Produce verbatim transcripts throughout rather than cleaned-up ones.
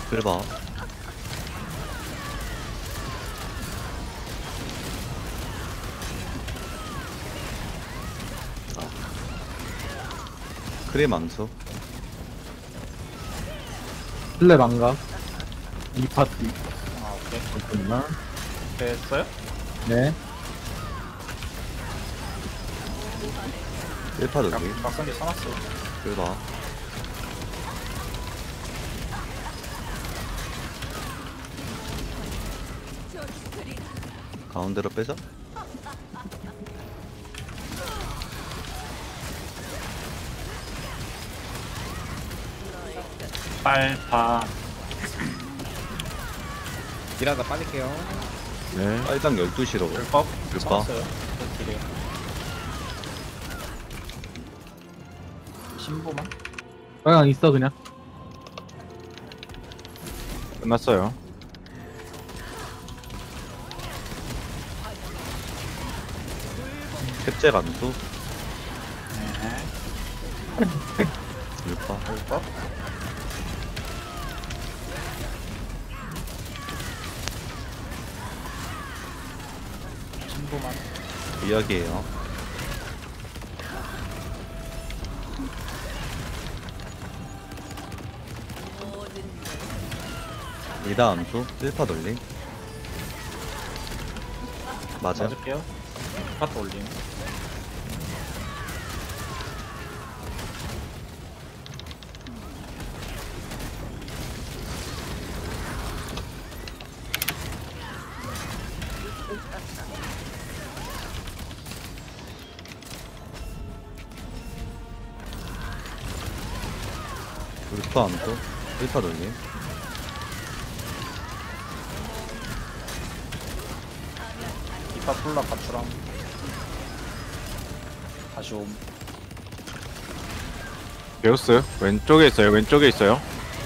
긁어. 크림 암수. 플레 망가 이 파티 아 오케이. 잠깐만. 됐어요? 네 일 파 돌리. 박성기 써놨어요. 긁어. 가운데로 빼자. 빨파. 일하다 빠질게요. 네. 빨강 열두 시로. 율법 율법. 써놨어요. 딜이에요. 신부만? 빨강 있어 그냥. 끝났어요. 캡제 감수. 네. 율파. 율법. 신부만. 이야기해요. 이다 암수. 일 파 돌리. 맞아. 맞을게요. 파트 올림. 율파 암수. 일 파 돌리. 이파 폴라 가추랑. 다시 옴. 베우스 왼쪽에 있어요. 왼쪽에 있어요.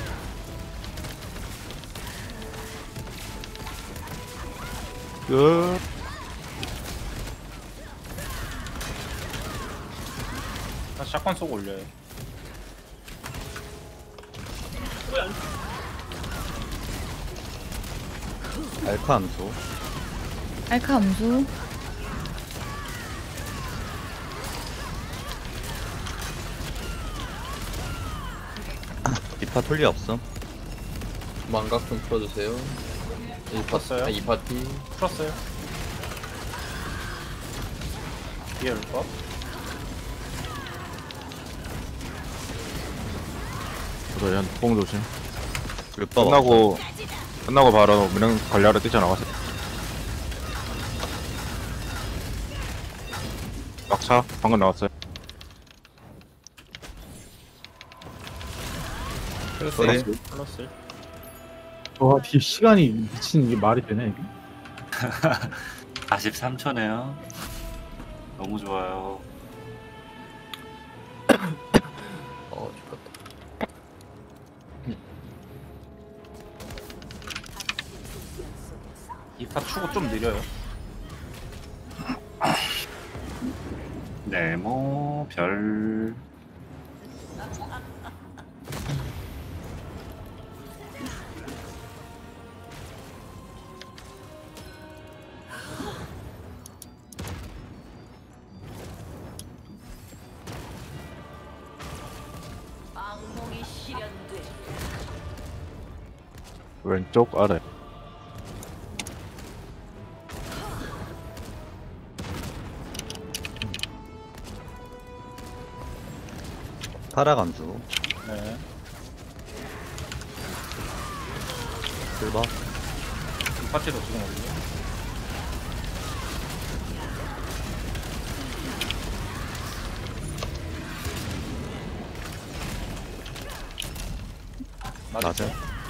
끝. 다시 샷건 쏘고 올려요. 알카 암수. 알카 암수. 이 파 톨리 없음. 망각 좀 풀어주세요. 이 풀었어요? 파, 아, 이 파티. 풀었어요. 뒤에 율법. 저도 한 뽕 조심. 율파 끝나고 끝나고 바로 문양 관리하러 뛰쳐나가세요. 막차 방금 나왔어요. 소리. 플러스. 와 뒤에 시간이 미친 이게 말이 되네 이게? 사십삼 초네요. 너무 좋아요. 어, 죽겠다. 이파 추고 좀 느려요. 네모 별. 왼쪽 아래. 파라 감수. 네. 긁어. 이 파티도 지금 올려. 맞아.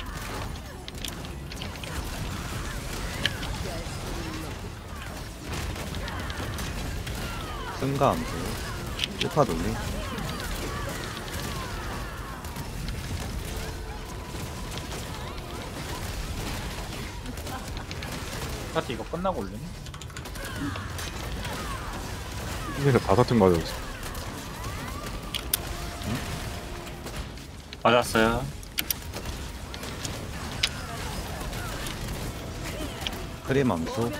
승가 암수. 일 파 돌리. 파티 이거 끝나고 올리네. 이게 다섯 팀 맞았어. 맞았어요. 크림 암수.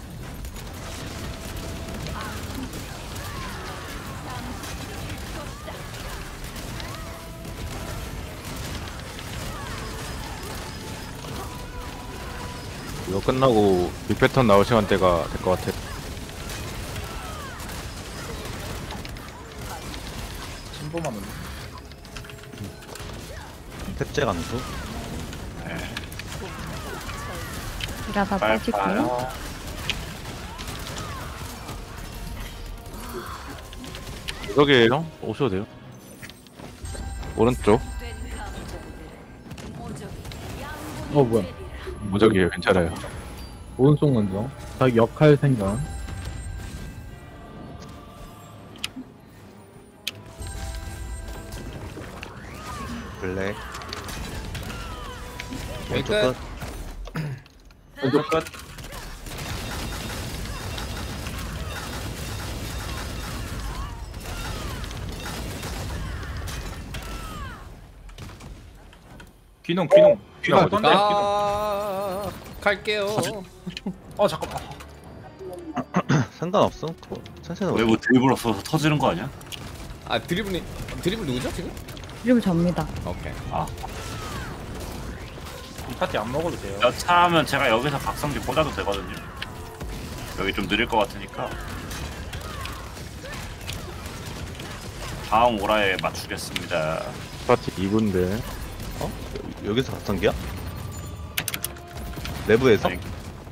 이거 끝나고 빅패턴 나올 시간대가 될 것 같아. 신보만 올려. 탭제 암수. 이라다 빠지고요. 빨빨. 여기에요. 오셔도 돼요. 오른쪽. 어 뭐야? 무적이에요. 괜찮아요. 오른쪽 먼저. 자기 역할 생각. 블랙. 여기 왼쪽 끝. 끝. 왼쪽 끝. 귀농 귀농 귀농 아, 어떤데? 귀농. 아 갈게요. 어 잠깐만. 상관없어. 그거 천천히 왜 올려. 뭐 드리블 없어서 터지는 거 아니야? 아 드리블이 드리블 누구죠 지금? 그리고 접니다. 오케이. 이 파티 안 먹어도 돼요. 여차하면 제가 여기서 각성기 꽂아도 되거든요. 여기 좀 느릴 것 같으니까. 다음 오라에 맞추겠습니다. 파티 이 분인데. 어? 여- 여기서 각성기야? 내부에서? 아니,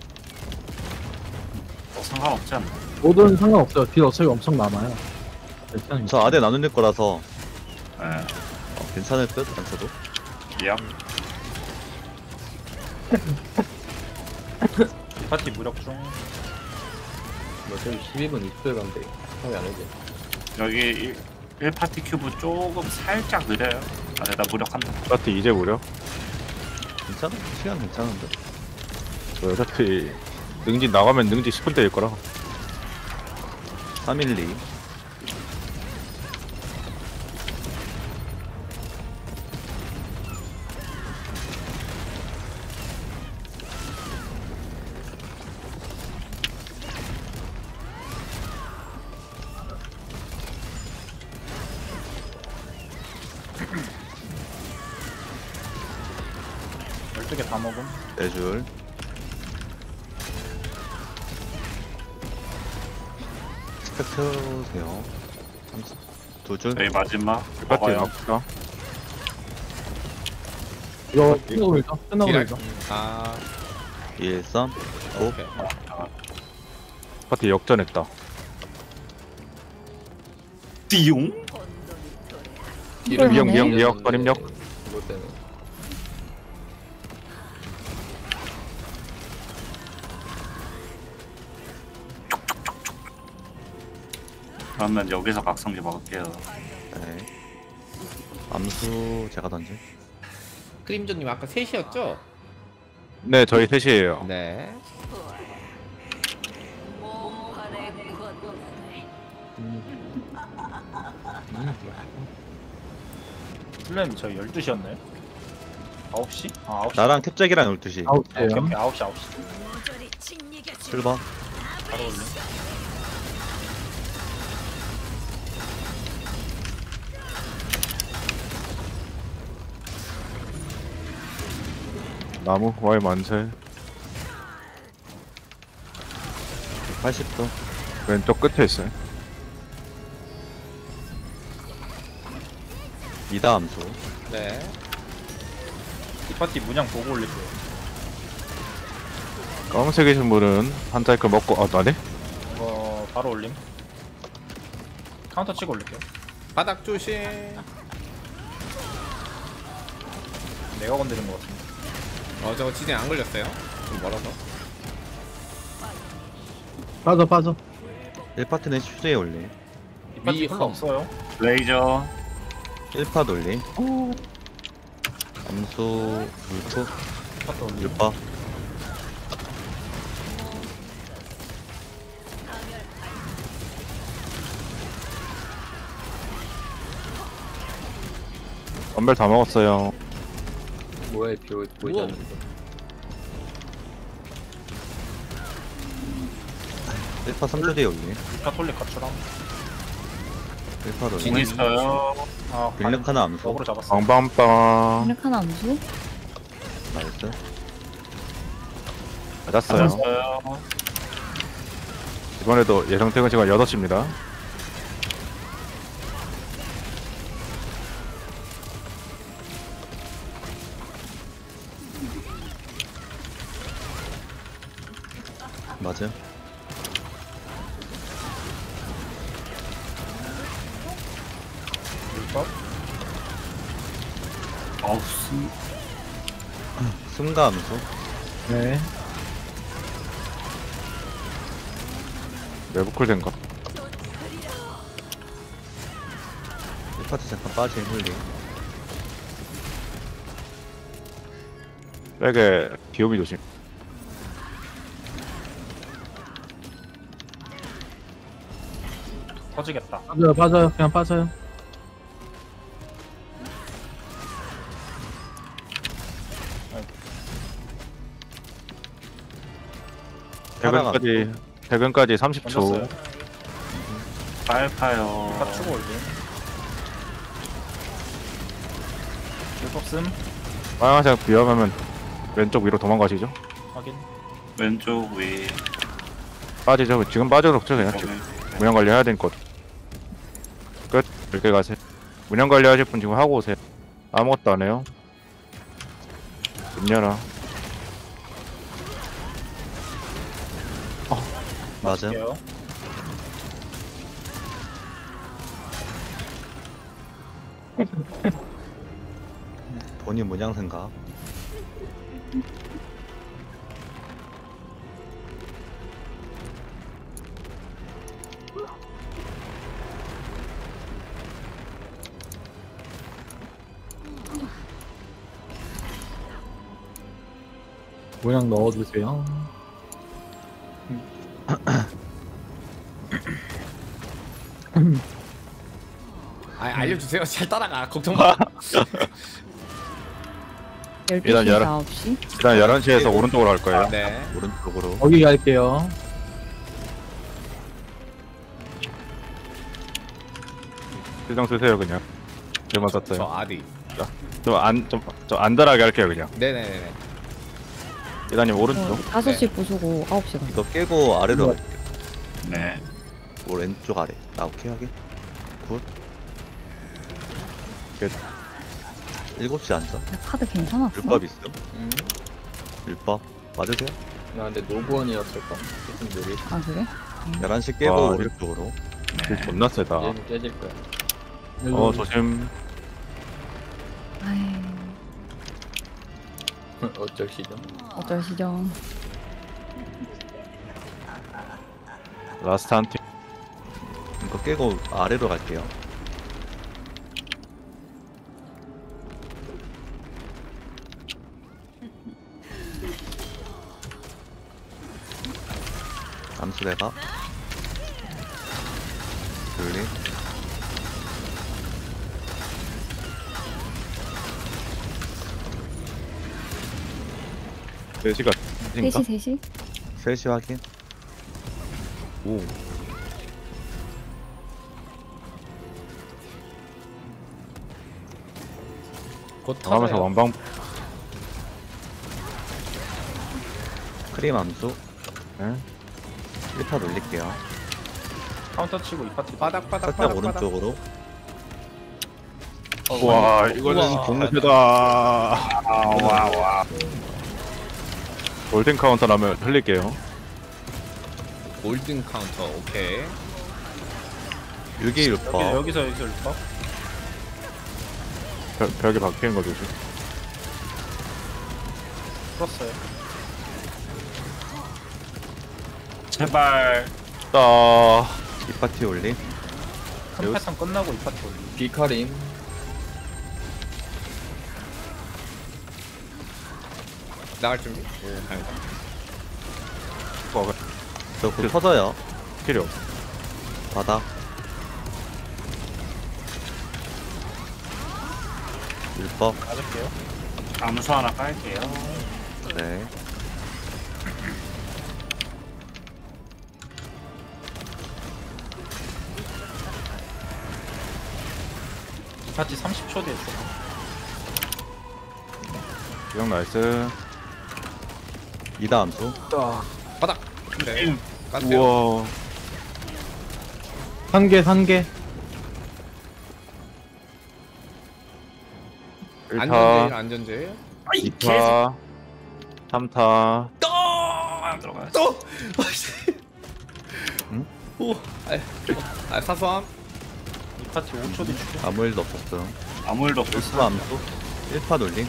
어, 상관없지 않나? 모든 상관없어요. 딜 어차피 엄청 남아요. 괜찮아요. 저 아대 나눌 거라서 예. 어, 괜찮을 듯? 안 써도? 예약. 이 파티 무력 중. 뭐 저기 십이 분 입술 간데 처음에 안 오지. 여기 일 파티 큐브 조금 살짝 느려요. 아, 내가 무력한다. 파티 이제 무려. 괜찮아? 시간 괜찮은데? 저 어차피 능지 나가면 능지 십 분 대일 거라. 삼일이. 열두 개 다 먹음. 네 줄. 스펙 채우세요. 두 줄. 저희 마지막 파티 먹어요. 나왔다. 이거 끝나고 밀죠. 끝나고 딜 밀죠. 아 일, 삼, 오. 오케이. 파티 역전했다. 띠용? 이걸 미역 하네. 미역 미역 선임력. 이거 때문에. 그러면 여기서 각성기 먹을게요. 네. 암수 제가 던져. 크림조님 아까 셋이었죠? 네, 저희 셋이에요. 네. 슬램이 저희 열두 시였나요? 아홉 시? 아 아홉 시. 나랑 캡잭이랑 열두 시. 아웃 오케이 돼요. 오케이 아홉 시 아홉 시. 출발. 바로 올림. 나무 와이 만세. 팔십 도. 왼쪽 끝에 있어요. 이다 암수. 네. 이 파티 문양 보고 올릴게요. 검은색이신 분은 한 사이클 먹고 아 나네? 이거 바로 올림. 카운터 치고 올릴게요. 바닥 조심. 내가 건드린 것 같은데. 어 저거 지진 안 걸렸어요? 좀 멀어서. 빠져 빠져. 일 파트는 휴대에 올림. 이 파티 위 별로 험. 없어요. 레이저. 일 파 돌림. 암수 물프. 이 파티 올림. 일 파. 건별 다 먹었어요. 뭐야 비 보이지 않는데. 일 파 삼 초 뒤에 올림. 카톨릭 가출함. 일 파 징 돌림. 있어요. 아, 빌력 하나 암수. 역으로 잡았어. 빵빵빵. 이렇게 하나 암수? 나이스. 맞았어요. 있어요. 이번에도 예상 퇴근 시간 여섯 시입니다. 맞아. 물법. 어우 씨. 승가 암수. 네. 내부쿨 된 거. 일 파트 잠깐 빠진 홀리. 백에 비오미 조심. 터지겠다. 빠져요, 빠져요. 그냥 빠져요. 퇴근까지 퇴근까지 삼십 초. 던졌어요. 빨파요. 딱 추고 올림. 물법 쓴. 빨간색 비어가면 왼쪽 위로 도망가시죠. 확인. 왼쪽 위. 빠지죠. 지금 빠져도 없죠 그냥. 여기. 운영 관리 해야 되니까. 끝. 이렇게 가세요. 운영 관리 하실 분 지금 하고 오세요. 아무것도 안 해요. 문 열어. 맞아. 할게요. 본인 문양 생각. 모양 넣어주세요. 아 알려주세요. 잘 따라가. 걱정 마. 열두 일단 시, 열어. 아홉 시. 일단 열한 시에서 오른쪽으로 갈 거예요. 네. 오른쪽으로. 거기 갈게요. 실정 쓰세요 그냥. 저만 저 썼어요. 아디. 좀안좀좀 안전하게 할게요 그냥. 네네네네. 이단님 오른쪽. 어, 다섯 시 부수고 아홉 시 가. 이거 깨고 아래로 네. 갈게요. 네. 왼쪽 아래. 나 오케이 하게. 굿. 끝. 일곱 시 앉아. 카드 괜찮았어? 율법 있음. 음. 율법. 맞으세요? 나 근데 노구원이었을까? 무슨 모르. 아 그래? 열한 시 깨고 아, 오른쪽으로. 길 존나 세다. 얘는 깨질 거야. 어 조심. 아이, 어쩔 시죠? 어쩔 시죠. 라스트 한 팀. 이거 깨고 아래로 갈게요. 암수 내가. 둘리. 네 시간. 세 시, 세 시? 셋 시 확인. 오. 곧 하면서 터져요. 완방. 크림 암수. 네. 일 파 돌릴게요. 카운터 치고 이 파티. 바닥 바닥 살짝 바닥 바닥. 오른쪽으로. 와 이거는 우와. 동세다. 와와. 골든 카운터 나면 흘릴게요. 골든 카운터. 오케이. 일기 여기 율법. 여기서 여기서 율법. 벽, 벽에 박히는 거 조심. 풀었어요. 제발. 따. 이 파티 올림. 큰 여기- 패턴 끝나고 이 파티 올림. 비카림. 나갈 준비. 오, 다행이다. 어, 저곧 터져요. 필요. 바닥. 율법. 맞을게요. 암수 하나 깔게요. 네. 파티 삼십 초 뒤에 줘. 기억 나이스. 이다 암수. 바닥. 네. 깠어요. 우와. 산개 산개. 일 타, 안전제일 안전제일. 아이 이 타, 삼 타. 안 들어가요. 또. 응? 오. 아, 아 사소함. 이 파티 오 초 뒤 줄게. 아무 일도 없었어요. 아무 일도 일 없었어. 파 암수. 일 파 돌림.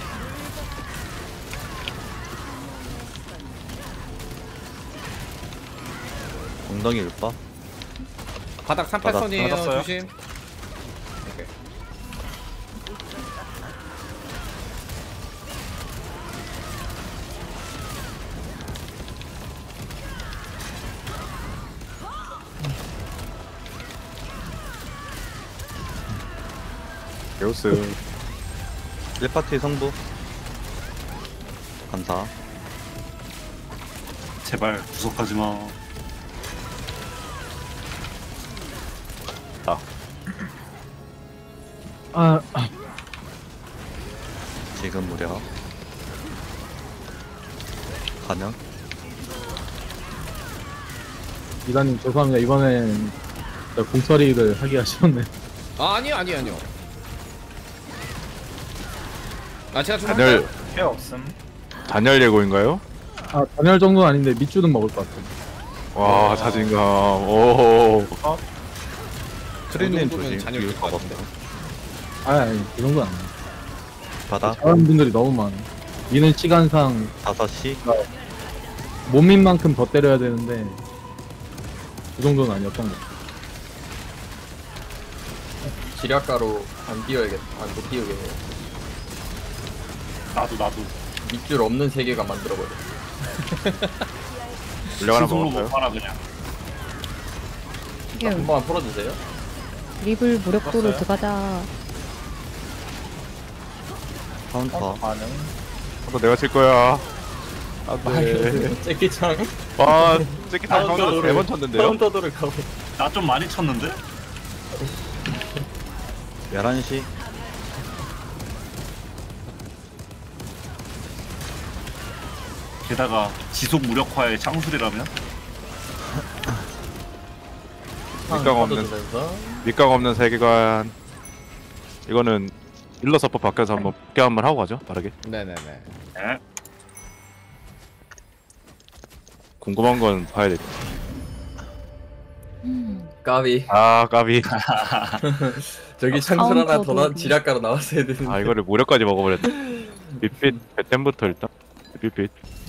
엉덩이 일 파. 바닥 삼팔선이에요. 받았어요. 조심. 오케이. 데우스. 일 파티 성부. 감사. 제발 구속하지 마. 아, 아 지금 무려. 가능? 이단님 죄송합니다. 이번엔 진짜 공처리를 하기가 싫었네. 아 아니요 아니요 아니요. 아 제가 좀 단열, 할까요? 케어 없음. 단열 예고인가요? 아 단열 정도는 아닌데 밑줄은 먹을 것 같아. 와, 아. 자신감. 오. 크린님 정도면 조심. 잔열 뒤에 될것 거 같은데. 아 아니 그 정도는 아니야. 바닥. 잘하는 분들이 너무 많아. 미는 시간상 다섯 시. 못 민 만큼 더 때려야 되는데 그 정도는 아니었던 것 같아. 지략가로 안 띄워야겠다. 안 못 띄우겠네. 나도 나도. 밑줄 없는 세계가 만들어버려. 물량 하나 스스로 못 먹을까요? 봐라 그냥. 이게 한 번만 풀어주세요. 리블 무력도로 풀었어요? 들어가자. 카운터. 반응. 한번 내가 칠 거야. 안 돼. 째끼창 와, 째끼 다 카운터를- 카운터 세번 쳤는데요? 카운터도를 가고. 나 좀 많이 쳤는데? 열한 시. 게다가 지속 무력화의 창술이라면? 밑강 없는, 밑강 없는 세계관. 이거는 일러 서퍼 바뀌어서 한번 복귀 한번 하고 가죠, 빠르게. 네네네. 네. 궁금한 건 봐야 돼. 음. 까비. 아, 까비. 저기 창술 하나 더 나, 카운터도 지략가로 나왔어야 되는데. 아, 이거를 무력까지 먹어버렸네. 빛빛, 배템부터 일단. 빛빛.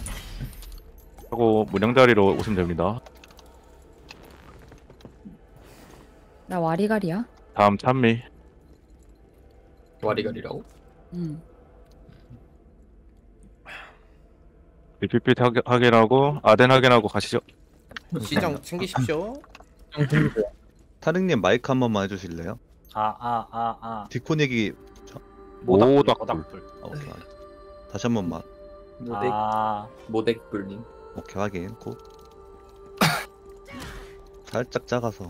하고, 문양자리로 오시면 됩니다. 나 와리가리야. 다음 찬미. 와리가리라고? 음. 빛빛 확인- 확인하고, 아덴 확인하고 가시죠. 시정 챙기십시오. 타릉님 마이크 한 번만 해주실래요? 아 아 아 아. 디콘 얘기. 모닥불. 모닥불. 아, 오케이. 다시 한 번만. 모덱 아. 모덱 불님. 오케이, 확인. 고. 살짝 작아서.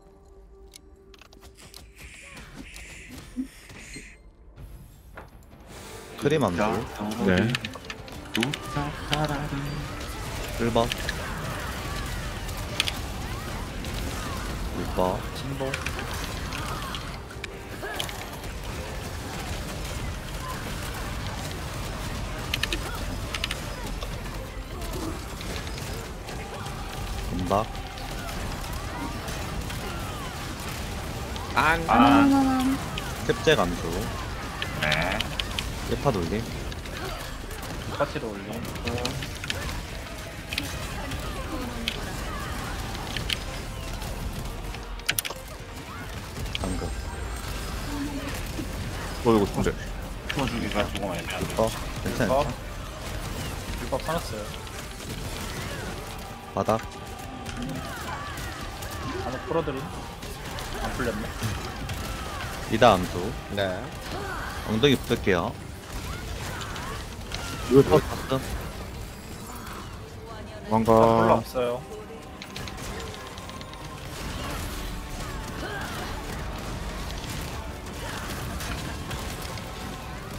크림 암수. 네. 일 번. 육 번. 진보. 음박. 안. 아, 하나하나. 캡제 감수. 네. 일 파 돌림. 파티로 올림. 방금. 어, 이거 통제. 풀어주기가 조금 애매한데. 어, 괜찮아. 어? 율법 사놨어요. 바닥. 하나 풀어드림. 안 풀렸네. 이다 암수. 네. 엉덩이 붙을게요. 이거 이거 다 봤음. 아, 별로 뭔가, 없어요.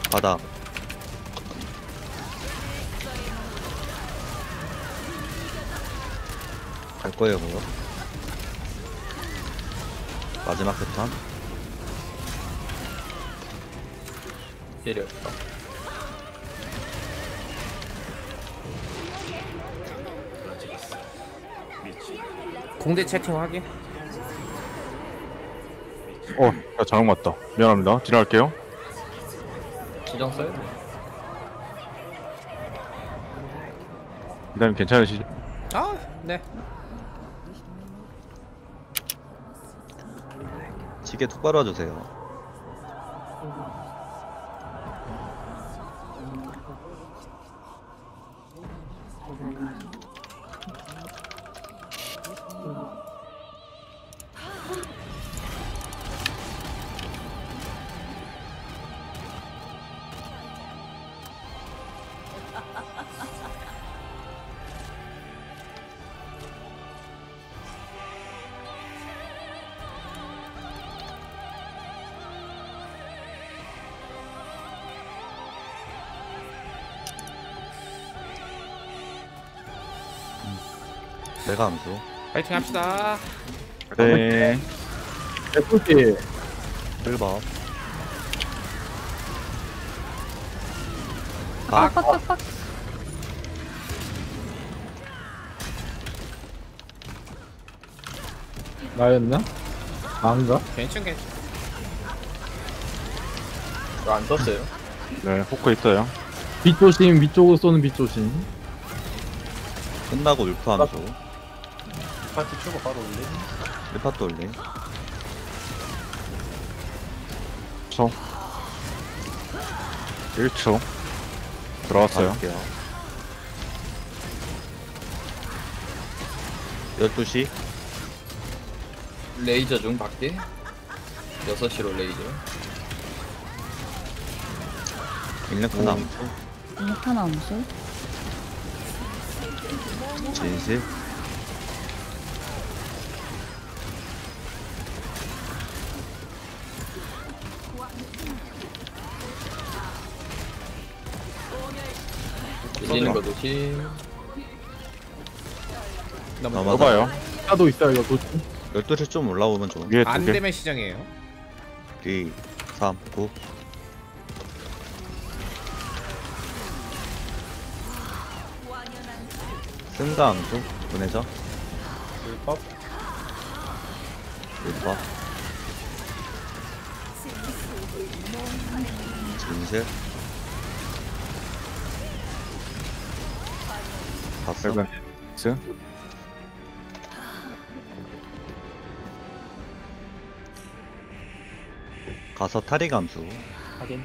바닥. 갈 거예요, 그거. 마지막 패턴. 때렸다. 공대 채팅 확인. 어, 야, 잘못 맞다. 미안합니다. 지나갈게요. 시정 써야 돼. 기다림 괜찮으시죠? 아, 네. 지게 똑바로 와주세요. 내가 함수. 파이팅 합시다. 네. 에프티 뜰법. 아, 빡빡빡. 나였나? 나인가? 괜찮 괜찮. 이거 안 썼어요. 네, 포크 있어요. 빛 조심, 위쪽으로 쏘는 빛 조심. 끝나고 울프 함수. 파티 추고 바로 올리. 일 파 돌림. 초. 일 초. 들어왔어요. 가볼게요. 열두 시. 레이저 중 밖에. 여섯 시로 레이저. 일렉트 함수. 하나 암수. 진실. 밀리는 거 조심. 넘어가. 들어가요. 차도 있어요, 이거 조심. 열두 시 좀 올라오면 좋은. 위에 안 두 개. 되면 시정이에요. 이, 삼, 구. 승가 함수. 보내죠. 불법. 일 파. 진실. 봤어. 빨간 X. 가서 탈이 감수. 확인.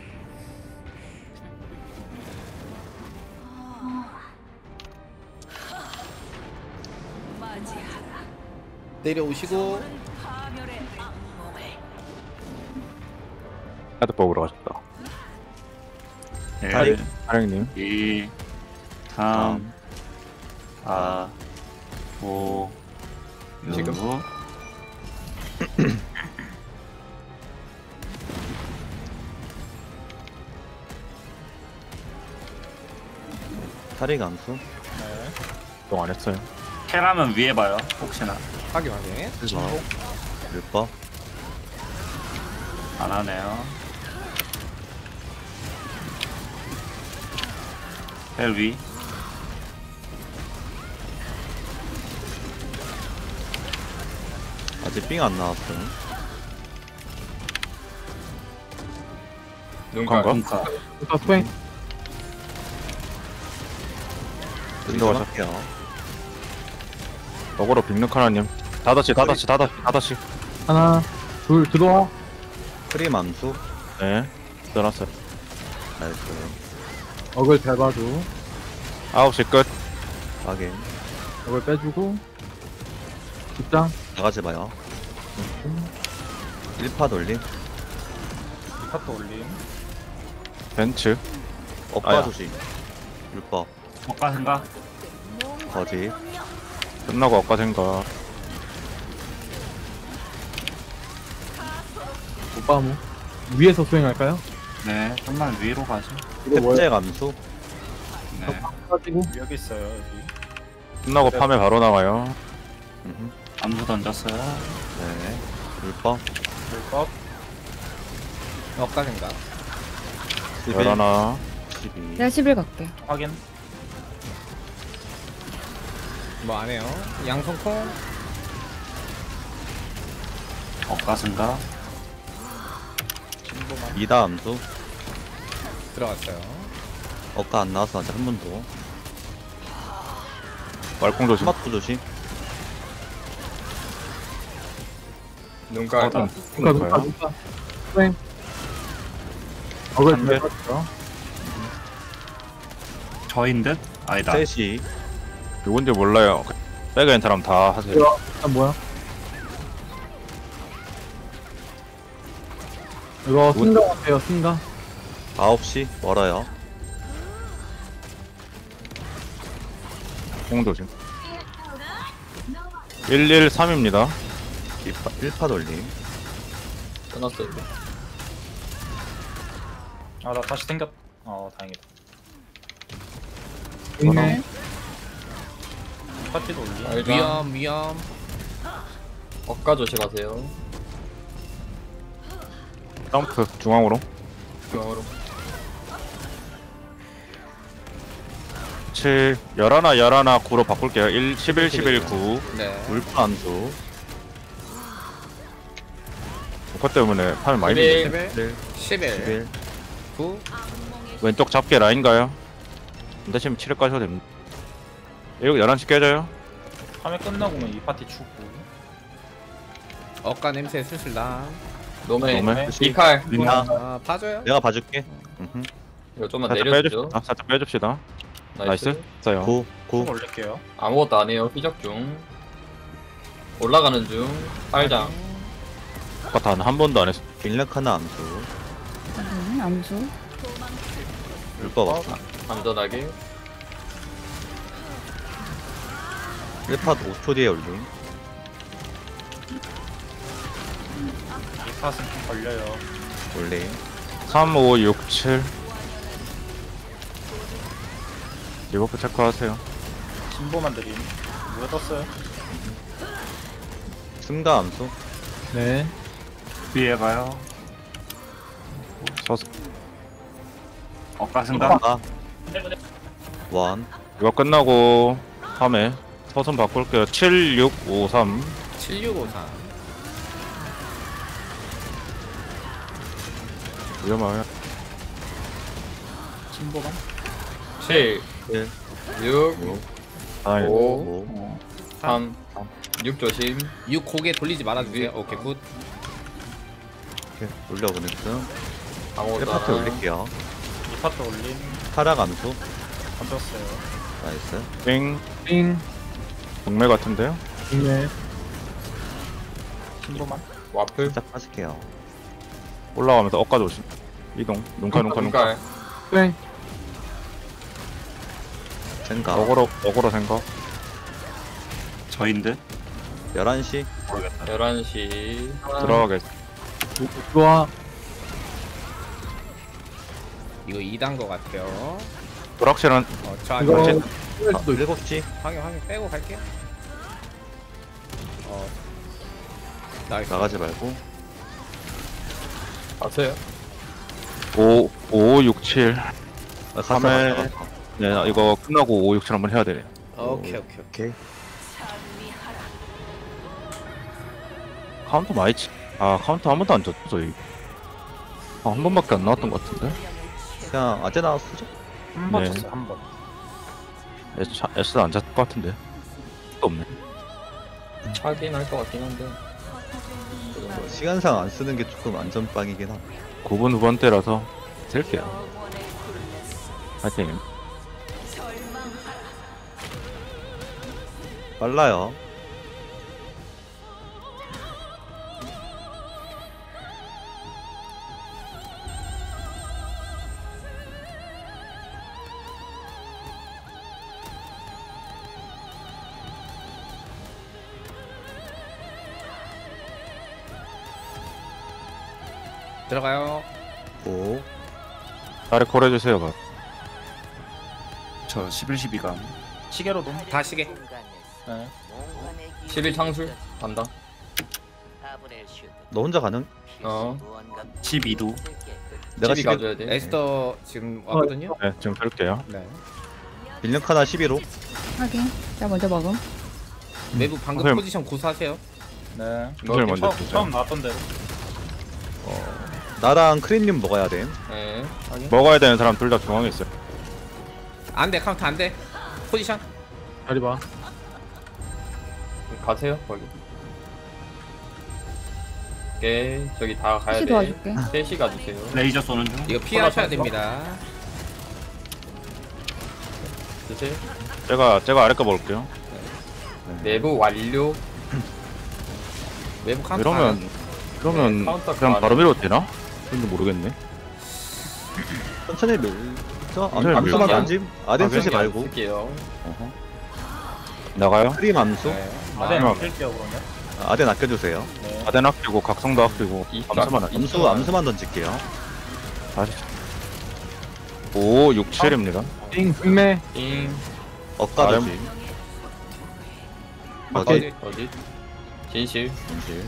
내려오시고. 카드 뽑으러 가셨다. 탈이. 사령님. 이, 삼, 사, 오, 지금? 육. 탈이 감수. 똥 안 했어요. 테라면 위에 봐요. 혹시나 확인 확인. 일 파. 안 하네요. 헬 위. 아직 삥 안 나왔어요. 눈가. 눈가? 금카. 자, 스팽. 들어가자. 할게요. 어그로 빅누크 하나님. 다다시, 다다시, 다다시, 다다시. 하나, 둘, 들어와. 크림 함수. 네. 들어놨어요. 나이스. 어글 잘 봐줘. 아홉 시 끝. 확인. 어글 빼주고. 입장. 다 같이 봐요. 일 파 돌림. 이파트 올림. 벤츠. 엇바 아야. 조심. 율법. 먹가 생각. 거짓. 끝나고 아까 생각. 오빠 뭐. 위에서 수행할까요? 네, 좀만 위로 가죠. 이거 뭐야? 탭제 감수. 네. 가지고 여기 있어요 여기. 끝나고 팜에 바로 나와요. 음흠. 암수 던졌어요. 네. 불법. 불법. 억가 생각. 십일, 열하나. 십이. 내가 십일 갈게. 확인. 뭐 안 해요. 양손콩. 엇가슴가. 이다 암수. 들어갔어요. 어까 안 나와서 아직 한 번도. 말콩 조심. 스마트 조심. 눈깔. 어, 누가 누가 누가. 땡. 어글 한 대. 잘 봤어. 저인 듯? 아니다. 셋이. 누군지 몰라요. 백에 있는 사람 다 하세요. 뭐야? 아 뭐야? 이거 순가 같아요 순가. 아홉 시 멀어요. 콩 조심. 일일삼입니다. 이파, 일 파 돌림. 끝났어요. 아 나 다시 생겼. 어 다행이다. 있네. 파티도 올리. 알자. 위험 위험. 억가 조심하세요. 점프 중앙으로. 중앙으로. 칠, 열하나, 열하나, 구로 바꿀게요. 일, 십일, 십일, 구. 네. 울파 암수. 그것 때문에 팜이 많이 십일. 밀려. 십일. 십일. 십일. 구. 왼쪽 잡게 라인 가요. 대신 칠을 까셔도 됩니다. 이거 열한 시 깨져요. 밤에 끝나고면 이 파티 추고. 억가 냄새 슬슬 나. 노메. 노메. 이칼. 리나. 아 봐줘요. 내가 봐줄게. 음흠. 이거 좀만 살짝 내려주죠. 빼줍시다. 살짝 빼줍시다. 나이스. 나이스. 써요. 구, 좀 구. 올릴게요. 아무것도 안 해요. 휘적 중. 올라가는 중. 팔장. 아까 단한 번도 안 했어. 빈렉 하나 암수. 음, 암수. 불법 없다. 안전하게. 일 파 오 초 뒤에 올림. 이 팟은 좀 걸려요. 올림. 삼, 오, 육, 칠. 리버프 체크하세요. 진보만 드림. 누가 떴어요? 승가 암수. 네. 뒤에 가요. 서서. 엇가슴가. 아. 원. 이거 끝나고 팜에 서선 바꿀게요. 칠, 육, 오, 삼. 칠육오삼. 위험하요. 진보만. 칠. 일. 육. 오. 다행이다. 오. 오. 삼. 육 조심. 육 고개 돌리지 말아주세요. 오케이 굿. 이렇게 올려보냈음. 일 아무것도 파트 안. 올릴게요. 이 파트 올림. 타락 암수. 던졌어요. 나이스. 띵. 띵. 동매 같은데요? 있네. 진보만. 와플. 살짝 빠질게요. 올라가면서 엇가 조심. 이동. 눈카, 눈카, 눈카. 눈깔. 땡. 생가. 어그로, 어그로 생각. 저인 듯? 열한 시. 모르겠다. 열한 시. 들어가겠. 좋아. 이거 이 단 거 같아요. 불확실한 어, 저 이거 이거 할 수도 있어. 일곱 시. 확인 확인 빼고 갈게. 어. 나이스. 나가지 말고. 아세요? 오, 오, 육, 칠. 아, 가사 밤에- 가사 가사. 네, 이거 끝나고 오, 육, 칠 한번 해야 되네. 오케이 오케이 오케이. 오케이. 카운터 많이 치. 아, 카운터 한 번도 안 줬어, 이. 아, 한 번밖에 안 나왔던 것 같은데? 그냥 아재 나왔으죠? 한 번 네. 쳤어요. 한 번. S, S 안 잤을 것 같은데. 또 없네. 차긴 할 것 같긴 한데. 뭐 시간상 안 쓰는 게 조금 안전빵이긴 하고. 구 분 후반대라서 쓸게요. 파이팅. 빨라요. 들어가요. 오. 다리 콜 해주세요. 봐. 저 십일, 십이가 시계로도. 다 시계. 네. 십일 창술 간다. 너 혼자 가능? 어. 십이도 내가 십이 시계 가져야 돼. 에스터 지금 왔거든요. 네, 지금 쏠게요. 네. 빌력 하나 십이로 확인. 자, 먼저 먹음. 외부 방금 선생님. 포지션 고수하세요. 네. 이걸 먼저 처음, 주세요. 처음 나왔던 대로. 나랑 크린님 먹어야 돼. 네. 먹어야 되는 사람 둘 다 중앙에 있어요. 안돼 카운트 안돼. 포지션. 자리 봐. 가세요 거기. 오케이 저기 다 가야 혹시 돼. 도와줄게. 셋이 가주세요. 레이저 쏘는 중. 이거 피하셔야 됩니다. 주세요. 제가 제가 아래 거 볼게요. 내부 완료. 외부 카운트. 이러면 가요. 그러면 네, 카운터 그냥 가네. 바로 밀어도 되나? 근데 모르겠네. 천천히 밀자. 천천히 암수만 밀자. 던짐. 아덴 쓰지 여기 안 말고. 쓸게요. 어허. 나가요? 크림 암수. 네. 아, 네. 아, 낄게요 그러면. 아, 아덴 아껴주세요. 네. 아덴 아끼고 각성도 아끼고 이- 암수만 아끼고 암수 암수만 던질게요. 다시 오, 육, 칠입니다. 띵 승매. 띵. 억가 아덴. 던짐. 오케이. 어디? 어디? 진실. 던질.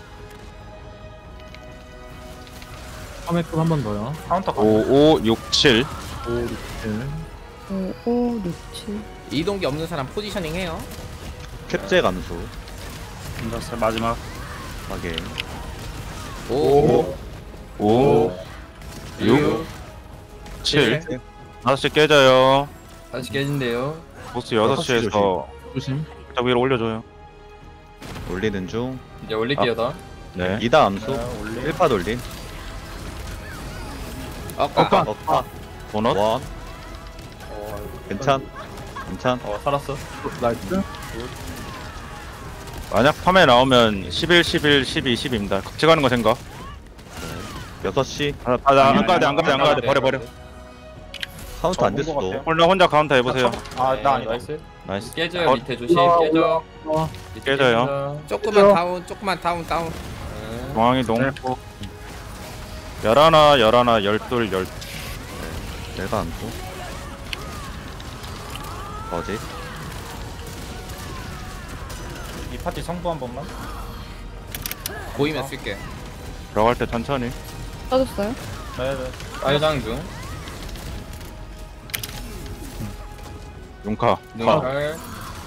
화매급 한 번 더요. 카운터 가. 오, 오, 육, 칠. 오, 육, 칠. 오, 오, 육, 칠. 이동기 없는 사람 포지셔닝 해요. 캡제 감수. 던졌어요. 마지막. 확인. 오. 오, 육, 칠. 다섯 시 깨져요. 다시 깨진대요. 보스 여섯 시에서 조심. 딱 위로 올려줘요. 올리는 중. 이제 올릴게요 다. 네. 이다 암수. 네, 올리. 일 파 돌림. 억까. 억까. 억파. 도넛. 원. 어, 괜찮. 괜찮. 어 살았어. 나이스. 만약 팜에 나오면 십일, 십일, 십이, 십입니다. 같이 가는 거 생각. 여섯 시. 아, 아, 나 안 가야 돼, 안 가야 돼, 안 가야 돼. 버려, 버려. 카운트 안 될 저본 것 수도. 같아요. 홀나 혼자 카운터 해보세요. 아, 나 아니다. 나이스. 나이스. 깨져요 어, 밑에 조심. 깨져. 어, 밑에 깨져요. 조금만 다운 조금만 다운 다운. 네. 중앙이 너무 열하나, 열하나, 열둘, 열. 내가 암수. 거짓. 이 파티 성부 한 번만. 보이면 쓸게. 들어갈 때 천천히. 써줬어요? 네네. 사회장 중. 용카. 카. 눈깔.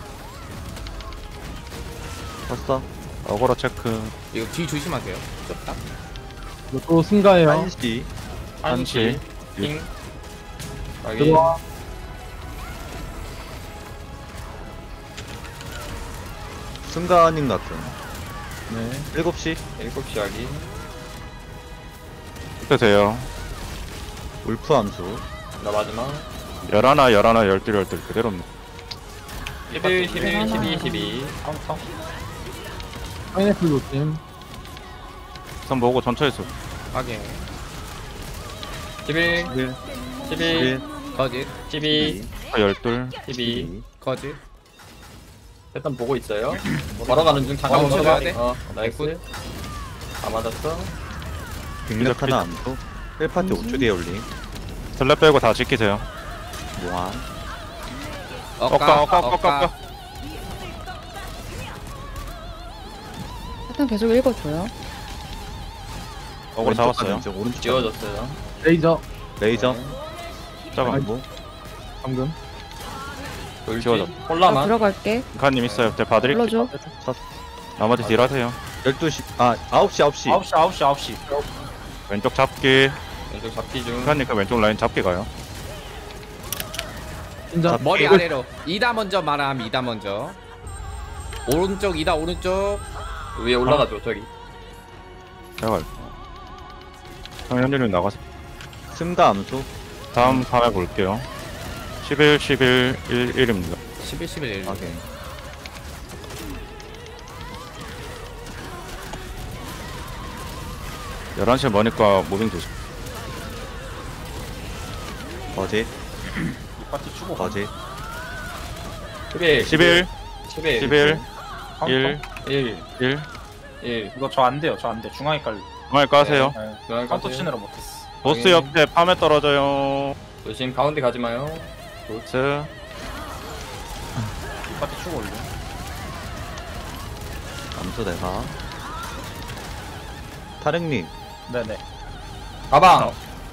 컸어. 어거로 체크. 이거 뒤 조심하세요. 좁다. 이거 또 승가예요. 한 시. 한시. 띵. 확인. 들어와. 승가님 같은. 네. 일곱 시. 일곱 시 확인. 되세요. 울프 암수. 나 마지막. 열하나, 열하나, 열둘, 열둘. 그대로입니다. 십일, 십일, 십이, 십이. 카운터. 파인애플 조심. 우선 보고 전처에 쏘. 확인. 십일, 십일. 십일, 거짓. 십이, 열둘. 십이. 거짓. 일단 보고 있어요. 바로 가는 중. 잠깐 어, 쳐줘야 돼? 어, 나이스. 다 맞았어. 빅력 하나 암수. 일 파티 오 초 뒤에 올림. 슬랩 빼고 다 지키세요. 모함. 엇가, 엇가, 엇가, 엇가. 일단 계속 읽어줘요. 어그로 잡았어요. 왼쪽 가는 중, 오른쪽. 지워졌어요. 레이저. 레이저. 잡아. 아이고. 방금. 돌지. 지워졌. 나 홀라만. 들어갈게. 칸님 있어요. 제가 봐드릴게요. 불러줘. 나머지 딜 하세요. 열두 시. 아, 아홉 시, 아홉 시. 아홉 시 아홉 시 아홉 시. 왼쪽 잡기. 왼쪽 잡기 중. 칸님 그 왼쪽 라인 잡기 가요. 인자. 머리 이거- 아래로. 이다 먼저 말함. 이다 먼저. 오른쪽 이다 오른쪽. 위에 올라가죠 저기. 제가 갈게요. 형 현준님 나가세요. 승가 암수. 다음 밤에 볼게요. 십일, 십일, 일, 일입니다. 십일, 십일, 일. 확인. 열한 시 머니까 무빙 조심. 거짓. 이 파티 추고. 거짓. 십일, 십일, 십일, 십일, 카운터. 일, 일, 일. 일. 이거 저 안 돼요. 저 안 돼. 중앙에 깔려. 중앙에 까세요. 네. 중앙에 카운터 가세요. 치느라 못했어. 보스 확인. 옆에 파메 떨어져요. 조심 가운데 가지 마요. 보스. 일 파티 추고 올려. 암수 내가. 타령님. 네네. 가방. 어.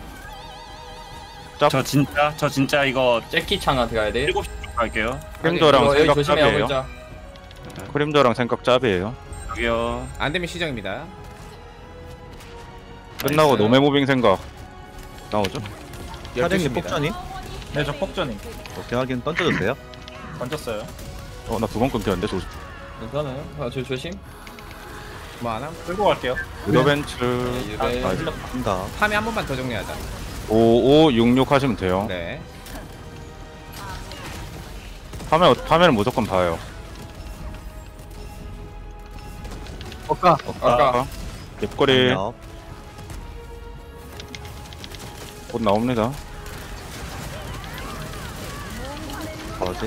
저 진짜 저 진짜 이거 잭키 창한테 가야 돼. 일곱 시 쪽 갈게요. 크림저랑 이거 여기 생각 조심해요 짭이에요. 글자. 크림저랑 생각 짭이에요. 여기요. 안 되면 시정입니다. 끝나고 나이스. 노메 무빙 생각 나오죠? 타령님 열두 시입니다. 폭전이? 네, 저 폭전임. 오케이, 확인. 던져주세요. 던졌어요. 어 나 두 번 끊겼는데 조심. 괜찮아요. 아, 저 조심. 뭐 하나? 끌고 갈게요. 유도벤츠. 네, 유배. 아, 간다. 파면 한 번만 더 정리하자. 오오육육 하시면 돼요. 네. 파메 파메는 무조건 봐요. 아까 아까 옆구리 강력. 곧 나옵니다. 거짓.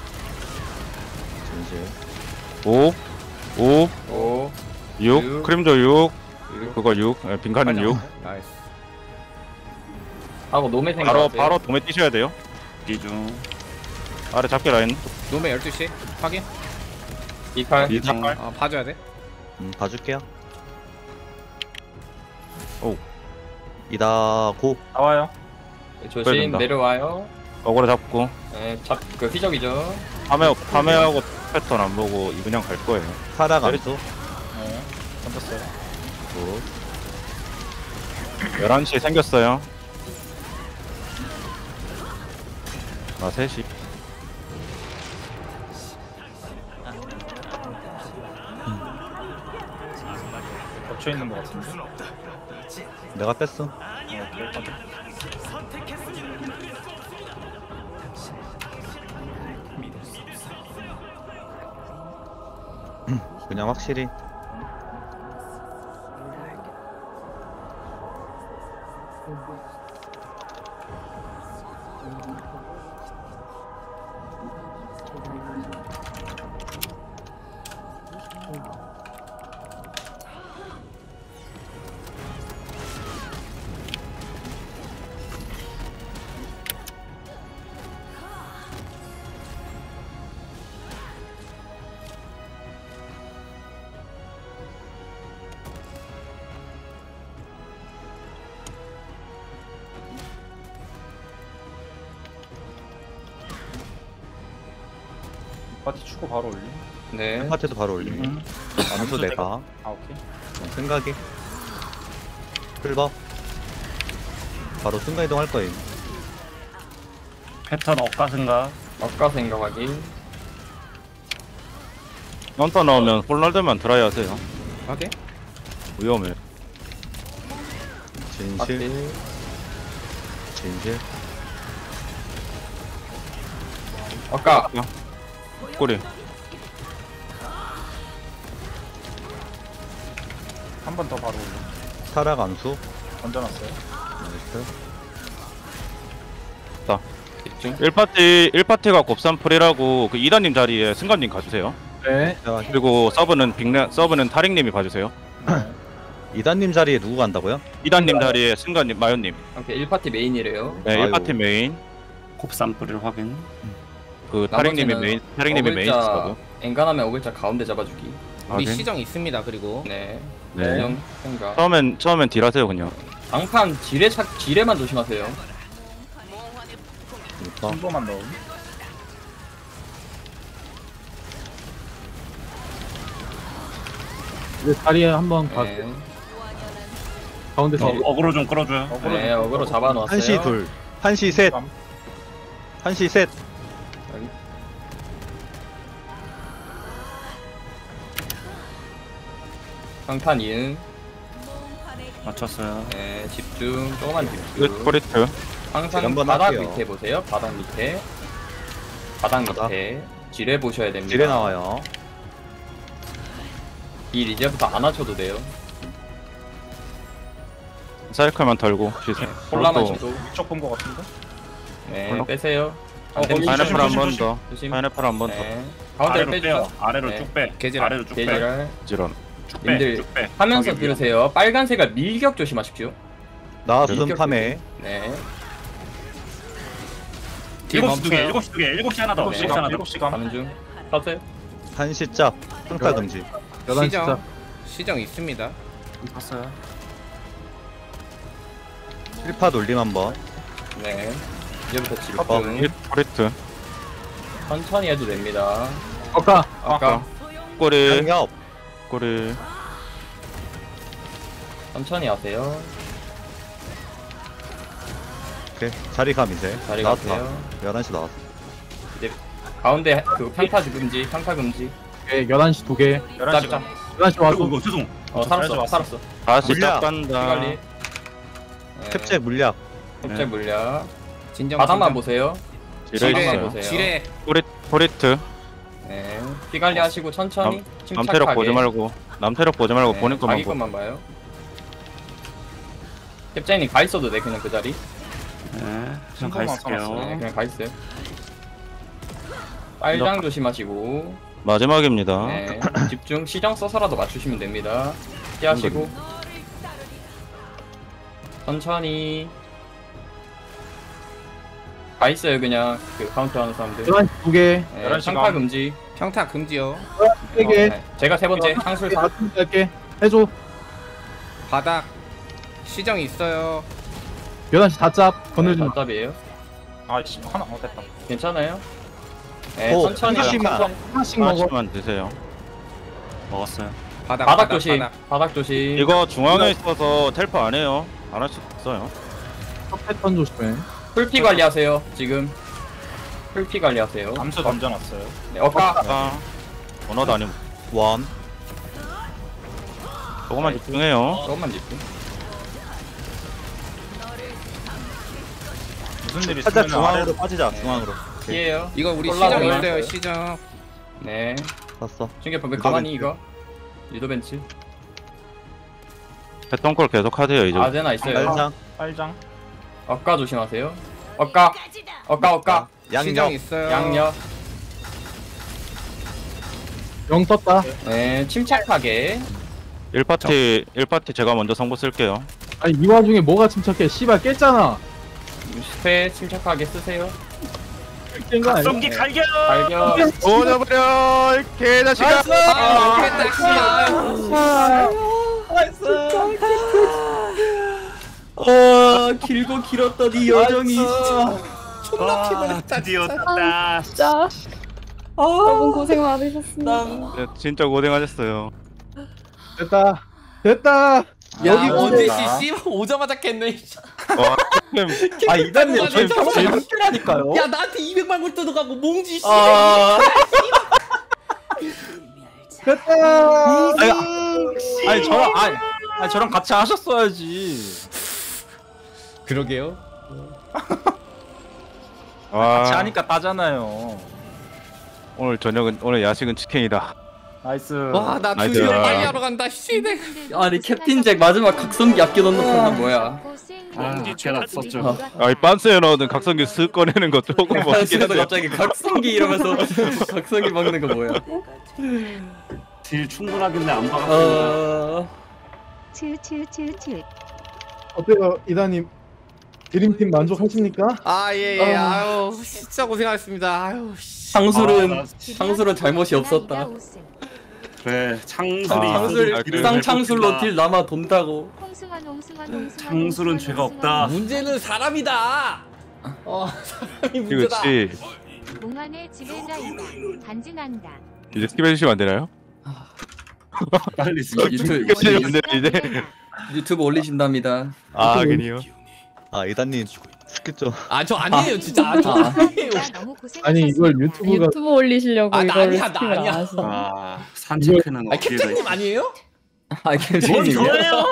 진실. 오, 오, 오. 육, 육. 크림저 육, 육. 그거 육, 예, 빈칸은 육. 나이스. 하고 노메 생각. 바로 바로 도매 뛰셔야 돼요. 이중. 아래 잡기 라인. 노메 열두 시 확인. 이칼. 이중. 아 봐줘야 돼. 음, 봐줄게요. 오. 이다 고. 나와요. 조심 된다. 내려와요. 어그로 잡고. 네, 잡그 휘적이죠. 파메 파메하고 패턴 안 보고 이 그냥 갈 거예요. 타락 암수. 네. 던졌어요. 굿. 열한 시에 생겼어요. 아 세 시. 겹쳐 있는 것 같은데. 내가 뺐음. 네, 오케이. 확인. 그냥 확실히. 파티 추고 바로 올림. 네. 파트도 바로 올리네. 음. 암수 내가. 아, 오케이. 생각이. 풀버. 바로 순간이동 할 거임. 패턴 엇가 생각. 아까 생각하기. 연타 나오면 홀날되면 드라이 하세요. 확인. 위험해. 진실. 확인. 진실. 아까 꼬리. 한 번 더 바로 올림. 타락 암수. 던져놨어요. 나이스. 집중. 일 파티 일 파티가 곱삼 풀이라고 그 이단님 자리에 승관님 가주세요. 네. 자, 그리고 서브는 빅레 서브는 타릭님이 봐주세요. 이단님 자리에 누구 간다고요? 이단님 자리에 승관님 마요님. 오케이 일 파티 메인이래요. 네, 아이고. 일 파티 메인. 곱삼뿌리를 확인. 그 타릭님이 나머지는 메인. 타릭님이 메인 어글자 서브. 엔간하면 어글자 가운데 잡아주기. 확인. 우리 시정 있습니다. 그리고 네. 네. 시정 생각. 처음엔 처음엔 딜하세요 그냥. 장판 지뢰 차 지뢰만 조심하세요. 그러니까. 한 번만 넣음. 이제 다리에 한번 봐. 네. 가운데 서. 어, 어그로 좀 끌어줘요. 어그로 네, 어그로 잡아놓았어요. 한시 둘. 한시 셋. 한시 셋. 장판 이응. 맞췄어요. 네, 집중. 조금만 끝 집중. 코리트. 항상 한번 바닥 할게요. 밑에 보세요. 바닥 밑에. 바닥 바닥. 밑에. 지뢰 보셔야 됩니다. 지뢰 나와요. 일 이제부터 안 하셔도 돼요. 사이클만 털고 주세요. 콜라만 또 쳐도. 위쪽 본 것 같은데. 네, 콜라? 빼세요. 어, 안 되면 거기 파인애플 한 조심, 번 조심, 더. 조심. 파인애플 한 번 더. 네. 가운데로 아래로 빼주죠. 빼요. 아래로 네. 쭉 빼. 개지랄. 아래로 쭉 빼. 개지랄. 지런. 쭉 빼. 님들 쭉 빼. 하면서 거기 들으세요. 빨간색깔 밀격 조심하십시오. 나왔음 팜에. 네. 일곱 시 두 개, 멈춰요. 일곱 시 두 개, 일곱 시 하나 더, 네. 일곱 시 하나 더. 일곱 시간. 가는 중. 탑세. 한시 짭. 평타 금지. 열한 시 시정. 짝. 시정 있습니다. 봤어요. 일 파 돌림 한번. 네. 이제부터 어, 집중. 포레트. 천천히 해도 됩니다. 아까 아까 꼬리. 양옆. 꼬리. 천천히 하세요. 오케이. 자리 감 이제. 자리 나왔다. 가세요. 열한 시 나왔어. 가운데 그 평타 금지, 평타 금지. 네, 열한 시 두 개. 열한 시간. 열한 시 아이고, 와서 이거 죄송. 어, 저 살았어, 잘해서 살았어. 다시 물약. 딱 간다. 피관리. 네. 캡제 물약. 캡제 물약. 진정. 바닥만 진정. 보세요. 지뢰 지뢰. 바닥만 있어요. 보세요. 지뢰. 포레, 포레트. 네. 피관리 하시고 천천히. 침착하게. 남태력 보지 말고. 남태력 보지 말고 네, 보는 것만 자기 보. 것만 봐요. 캡자인이 가 있어도 돼, 그냥 그 자리. 네. 전 신고만 가 있을게요. 써놨어요. 네, 그냥 가 있어요. 빨장 조심하시고. 마지막입니다. 네. 집중. 시정 써서라도 맞추시면 됩니다. 피하시고. 천천히. 가 있어요, 그냥. 그 카운트 하는 사람들. 열한 시 두 개. 네, 열한 시간. 평타 금지. 평타 금지요. 세 개. 어, 네. 제가 세 번째 향술사. 같은 할게. 해줘. 바닥. 시정 있어요. 열한 시 다 짭. 건들지 마. 답답이에요. 아이씨, 하나 어 됐다. 괜찮아요? 네, 오, 천천히. 하나씩만. 천천히. 하나씩 먹어. 하나씩만 드세요. 먹었어요. 바닥. 바닥 조심. 바닥. 바닥 조심. 이거 중앙에 있어서 텔포 안 해요. 안 할 수 있어요. 패턴 조심해. 풀피 관리하세요. 지금. 풀피 관리하세요. 암수 던져놨어요. 네, 어까. 아, 원어도 아니고. 원. 조금만 집중해요. 조금만 집중. 무슨 일이 살짝 있으면 아래 중앙으로 빠지자. 중앙으로. 피해요. 이거 우리 올라가요. 시정 있어요. 시정. 네. 봤어. 충격파 왜 리더 가만히 벤츠. 이거? 리더 벤츠. 패턴콜 계속 하세요 이제. 아제나 있어요. 빨장. 빨장. 어까 조심하세요. 어까. 어까 어까. 시정 양옆. 있어요. 양옆. 영 떴다. 네, 침착하게. 일 파티 일 파티 제가 먼저 성부 쓸게요. 아니 이 와중에 뭐가 침착해? 씨발 깼잖아. 스페 침착하게 쓰세요. 깬 거 아니야? 각성기 갈겨. 발견. 오져버려 이 개자식아. 아, 이렇게 딱 어, 길고 길었던 이 여정이. 와, 드디어 땄다. 진짜. 여러분 고생 많으셨습니다. 네, 진짜 고생하셨어요. 됐다. 됐다. 야, 여기 원지 있구나. 씨 씨 오자마자 깼네. 와, 아, 이단님 저희 평소에 함께라니까요. 야, 나한테 이백만 골 뜯어가고 몽지 씨. 아, 됐다. 아니, 아니 저랑 아니, 아니 저랑 같이 하셨어야지. 그러게요. 와, 같이 하니까 따잖아요. 오늘 저녁은 오늘 야식은 치킨이다. 나이스. 와, 나 아이들. 드디어 빨리 하러 간다. 씨. 네. 아니 캡틴 잭 마지막 각성기 아껴놓는 건 뭐야? 아, 걔가 썼죠. 아, 이 빤스에 넣은 각성기 쓱 꺼내는 거 조금 멋있긴 그래도 한데. 갑자기 각성기 이러면서 각성기 먹는 거 뭐야? 딜 충분하길래 안 박았어. 어... 어때요, 이다님? 드림팀 만족하십니까? 아, 예, 예. 아유, 진짜 고생하셨습니다. 아유, 씨. 상술은 아, 상술은 잘못이 없었다. 그래, 창술이 아, 상술 아, 그래. 쌍창술로 딜 남아 돈다고. 창술은 죄가 없다. 문제는 사람이다. 어, 사람이 문제다. 그렇지. 몽환의 지배자이다. 간지난다. 이제 스킵 해주시면 안 되나요? 빨리 유튜브 스킵 해주시면 안 되나요 이제? 유튜브 올리신답니다. 아, 하긴요. 아 이단님 스킵 좀. 아, 저 아니에요, 진짜. 아, 저 아. 아니에요. 너무 고생하셨습니다. 아니 이걸 유튜브가 유튜브 올리시려고 아, 나 이거를 아니야, 나 스킵을 아니야. 안 하시네. 아, 산책회는 아, 어디에 캡틴님 아니에요? 아 뭔 캡틴이요? 소리예요?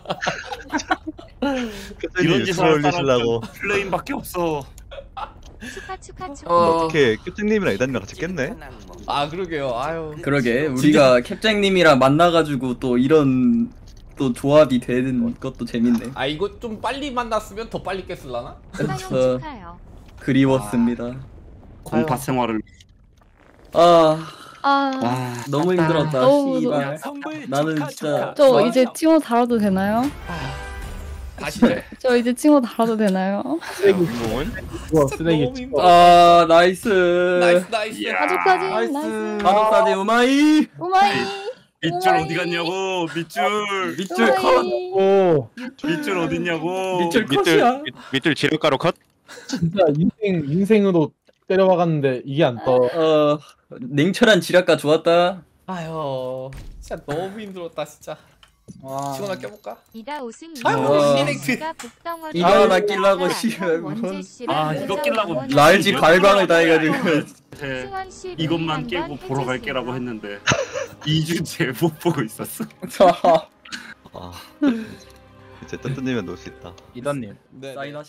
이런 유튜브 짓을 할 올리시려고. 사람은 플레임밖에 없어. 축하 축하 축하. 어 어떻게 캡틴님이랑 이단님이랑 같이 깼네? 아, 그러게요. 아유. 그러게 우리가 캡잭님이랑 만나가지고 또 이런 또 조합이 되는 것도 재밌네. 아, 이거 좀 빨리 만났으면 더 빨리 깼을라나? 축하용 저 축하요. 그리웠습니다. 공파 생활을. 아 아, 아, 너무 힘들었다. 너무 씨발. 나는 진짜 저 이제 티모 달아도 되나요? 가시죠. 저 이제 친구 달아도 되나요? 운동은 우와 쓰레기. 너무 힘들어. 아 나이스. 나이스 나이스. 이야. 가족 사진 나이스. 나이스. 가족 사진 우마이. 오마이. 밑줄 어디 갔냐고 밑줄 밑줄 컷. 오마이. 오 밑줄 어딨냐고 밑줄 밑들 컷이야. 밑- 밑들 지름가루 컷. 진짜 인생 인생으로 때려박았는데 이게 안 떠. 어 냉철한 지략가 좋았다. 아유 진짜 너무 힘들었다 진짜. 와. 시원하게 껴볼까? 이다 오승 아이고, 이가 북덩어리 이거 하나 끼려고 씨발 원재 씨랑 아, 이거 끼려고 원재 랄지 씨랑 발광을 다 해가지고. 네, 승원 씨 이것만 미리 깨고 한번 보러 해주세요. 갈게라고 했는데 이 주째 못 보고 있었어. 아 이제 뜨뜻님면 놓을 수 있다. 이단님 네. 사인하시.